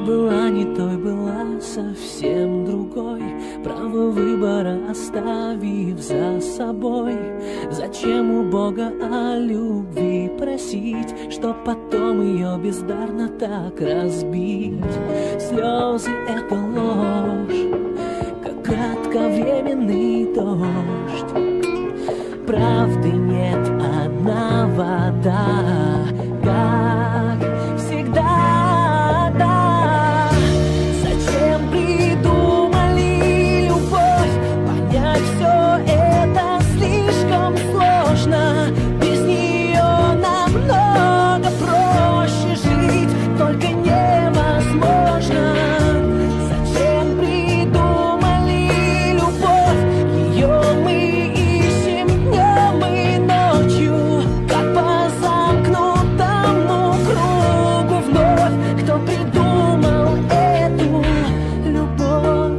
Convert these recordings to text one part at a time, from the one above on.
была не той, была совсем другой, право выбора оставив за собой. Зачем у Бога о любви просить, чтоб потом ее бездарно так разбить? Слезы — это ложь, как кратковременный дождь. Правды нет, одна вода, как всегда, да. Зачем придумали любовь? Понять все это слишком сложно. Без нее намного проще жить, только невозможно. Зачем придумали любовь? Ее мы ищем днем и ночью, как по замкнутому кругу вновь. Кто придумал эту любовь?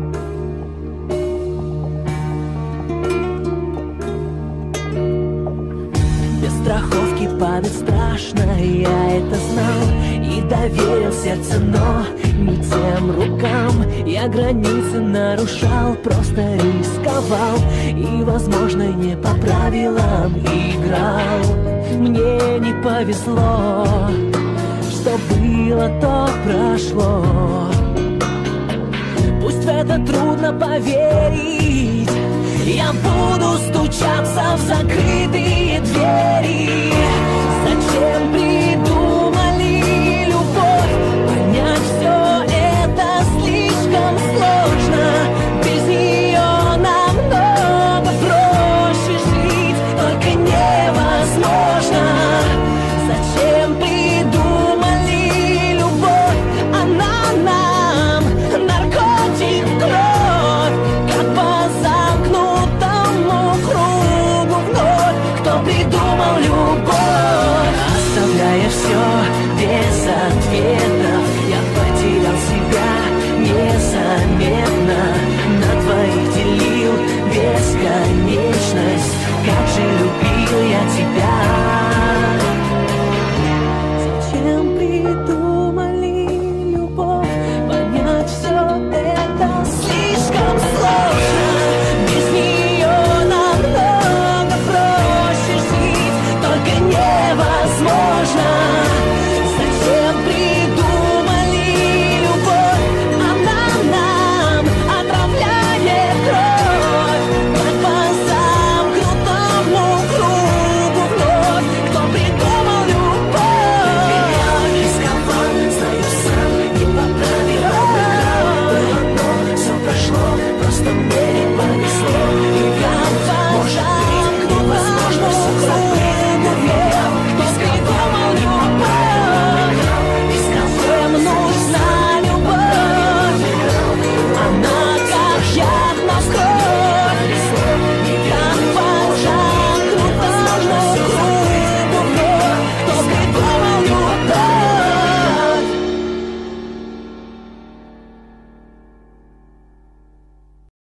Без страховки падать страшно, я это знал, и доверил сердце, но не тем рукам. Я границы нарушал, просто рисковал, и, возможно, не по правилам играл. Мне не повезло, что было, то прошло. Пусть в это трудно поверить, я буду стучаться в закрытые двери. Зачем придумали любовь? Понять все это слишком сложно. Без нее намного проще жить, только невозможно. Зачем придумали любовь? Она нам наркотик, кровь, как по замкнутому кругу вновь. Кто придумал любовь? Оставляя все без ответов, я потерял себя незаметно. На двоих делил бесконечность. Как же любил я тебя. Зачем придумали любовь? Понять все это слишком сложно. Без нее намного проще жить, только невозможно. Зачем придумали любовь? Она нам отравляет кровь, как по замкнутому кругу вновь. Кто придумал любовь? Я рисковал, знаю сам, не поправил играл. Но все прошло, просто мне не повезло. И как по замкнутому кругу вновь.